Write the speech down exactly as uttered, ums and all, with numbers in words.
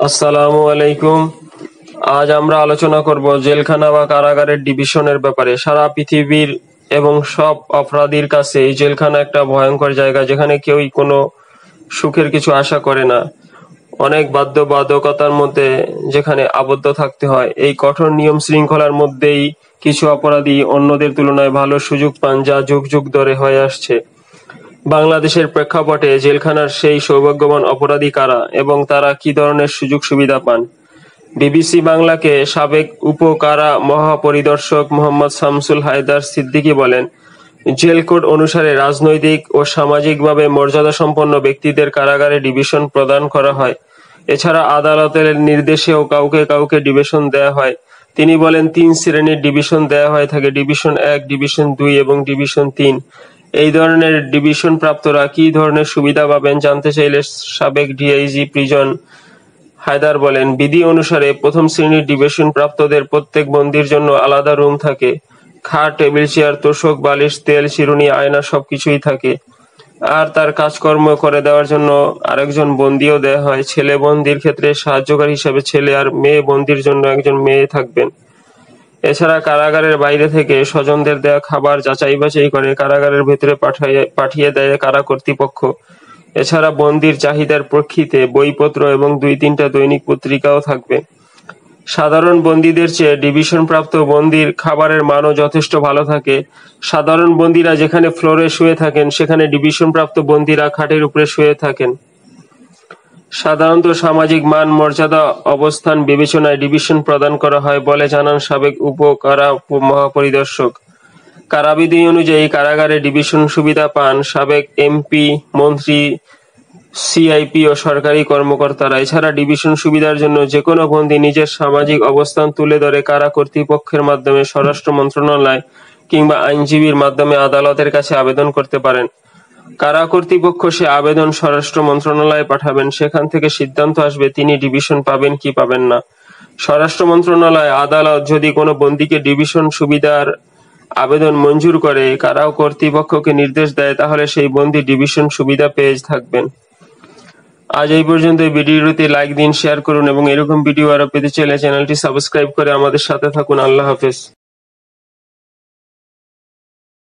আসসালামু আলাইকুম। আজ আমরা আলোচনা করব জেলখানা বা কারাগারের ডিভিশনের ব্যাপারে। সারা পৃথিবীর এবং সব অপরাধীর কাছে এই জেলখানা একটা ভয়ঙ্কর জায়গা, যেখানে কেউই কোনো সুখের কিছু আশা করে না। অনেক বাধ্যবাধকতার মধ্যে যেখানে আবদ্ধ থাকতে হয়। এই কঠোর নিয়ম শৃঙ্খলার মধ্যেই কিছু অপরাধী অন্যদের তুলনায় ভালো সুযোগ পান, যা যুগ যুগ ধরে হয়ে আসছে। বাংলাদেশের প্রেক্ষাপটে জেলখানার সেই সৌভাগ্যবান অপরাধী কারা এবং তারা কি ধরনের সুযোগ সুবিধা পান? বিবিসি বাংলাকে সাবেক উপ কারা মহাপরিদর্শক মোহাম্মদ শামসুল হায়দার সিদ্দিকী বলেন, জেল কোড অনুসারে রাজনৈতিক ও সামাজিকভাবে মর্যাদাসম্পন্ন ব্যক্তিদের কারাগারে ডিভিশন প্রদান করা হয়। এছাড়া আদালতের নির্দেশেও কাউকে কাউকে ডিভিশন দেয়া হয়। তিনি বলেন, তিন শ্রেণীর ডিভিশন দেয়া হয়ে থাকে: ডিভিশন এক, ডিভিশন দুই এবং ডিভিশন তিন। এই ধরনের ডিভিশন প্রাপ্তরা কি ধরনের সুবিধা পাবেন জানতে চাইলে সাবেক ডিআইজি প্রিজন হায়দার বলেন, বিধি অনুসারে প্রথম শ্রেণীর ডিভিশন প্রাপ্তদের প্রত্যেক বন্দীর জন্য আলাদা রুম থাকে। খাট, টেবিল, চেয়ার, তোশক, বালিশ, তেল, চিরুনি, আয়না সবকিছুই থাকে। আর তার কাজকর্ম করে দেওয়ার জন্য আরেকজন বন্দীও দেয়া হয়। ছেলে বন্দীর ক্ষেত্রে সাহায্যকারী হিসেবে ছেলে আর মেয়ে বন্দীর জন্য একজন মেয়ে থাকবেন। এছাড়া কারাগারের বাইরে থেকে স্বজনদের দেয়া খাবার যাচাই বাছাই করে কারাগারের ভেতরে পাঠিয়ে পাঠিয়ে দেয় কারা কর্তৃপক্ষ। এছাড়া বন্দীর চাহিদার প্রেক্ষিতে বইপত্র এবং দুই তিনটা দৈনিক পত্রিকাও থাকবে। সাধারণ বন্দীদের চেয়ে ডিভিশনপ্রাপ্ত বন্দীর খাবারের মানও যথেষ্ট ভালো থাকে। সাধারণ বন্দীরা যেখানে ফ্লোরে শুয়ে থাকেন, সেখানে ডিভিশনপ্রাপ্ত বন্দীরা খাটের উপরে শুয়ে থাকেন। সাধারণত সামাজিক মান, মর্যাদা, অবস্থান বিবেচনায় ডিভিশন প্রদান করা হয় বলে জানান সাবেক উপ কারা মহাপরিদর্শক। কারাবিধি অনুযায়ী কারাগারে ডিভিশন সুবিধা পান সাবেক এমপি, মন্ত্রী, সিআইপি ও সরকারি কর্মকর্তারা। এছাড়া ডিভিশন সুবিধার জন্য যে কোনো বন্দী নিজের সামাজিক অবস্থান তুলে ধরে কারা কর্তৃপক্ষের মাধ্যমে স্বরাষ্ট্র মন্ত্রণালয় কিংবা আইনজীবীর মাধ্যমে আদালতের কাছে আবেদন করতে পারেন। কারা কর্তৃপক্ষ সে আবেদন স্বরাষ্ট্র মন্ত্রণালয়ে পাঠাবেন। সেখান থেকে সিদ্ধান্ত আসবে তিনি ডিভিশন পাবেন কি পাবেন না। স্বরাষ্ট্র মন্ত্রণালয় আদালত যদি কোনো বন্দীকে ডিভিশন সুবিধার আবেদন মঞ্জুর করে কারা কর্তৃপক্ষকে নির্দেশ দেয়, তাহলে সেই বন্দী ডিভিশন সুবিধা পেয়ে থাকবেন। আজ এই পর্যন্ত। ভিডিওটি লাইক দিন, শেয়ার করুন এবং এরকম ভিডিও আরো পেতে চাইলে চ্যানেলটি সাবস্ক্রাইব করে আমাদের সাথে থাকুন। আল্লাহ হাফেজ।